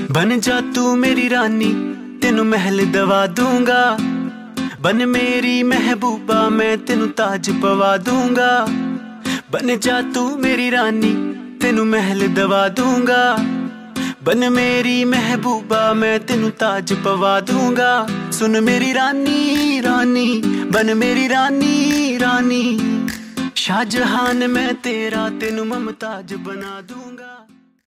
बन जा तू मेरी रानी, तेनू महल दवा दूंगा। बन मेरी महबूबा, मैं तेनू ताज पवा दूंगा। बन जा तू मेरी रानी, तेनू महल दवा दूंगा। बन मेरी महबूबा, मैं तेनू ताज पवा दूंगा। सुन मेरी रानी रानी, बन मेरी रानी रानी। शाहजहान मैं तेरा, तेनू मुमताज बना दूंगा।